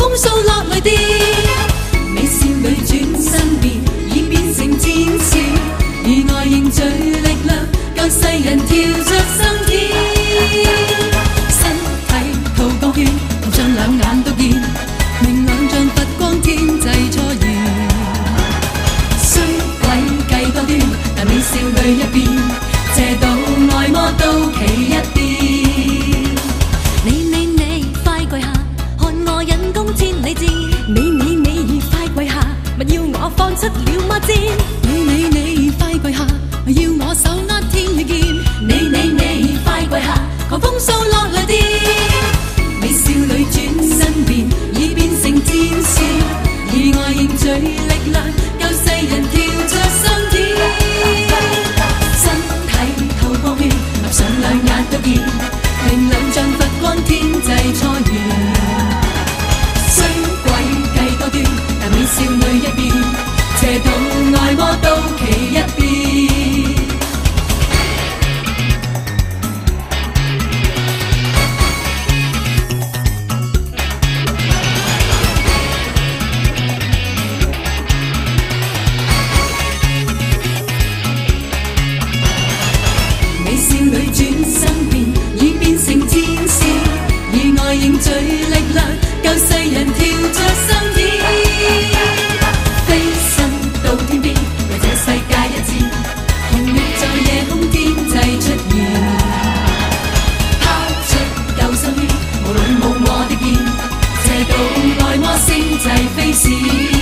风掃落雷電。美少女轉身變，已變成戰士，以愛凝聚力量，救世人跳着升天。身體吐光圈，同像兩眼都見，明亮像佛光天際初現。衰鬼計多端，但美少女一變，邪道愛魔都企一邊。你快跪下，看我引弓千里箭。你快跪下，勿要我放出了魔箭。你快跪下，要我手握天與劍。你快跪下，狂風掃落雷電。美少女轉身變，已變成戰士，以愛凝聚力量，救世人跳着升天。身體透光圈，合上兩眼都見，明亮像佛光天際初現。衰鬼計多端，但美少女一變，邪道愛魔都企一邊。美少女轉身變，已變成戰士，以愛凝聚力量，救世人跳着升天。飛身到天邊，為這世界一戰，紅月在夜空天際出現。拋出救生圈，無論冇我的劍，邪道愛魔星際飛閃。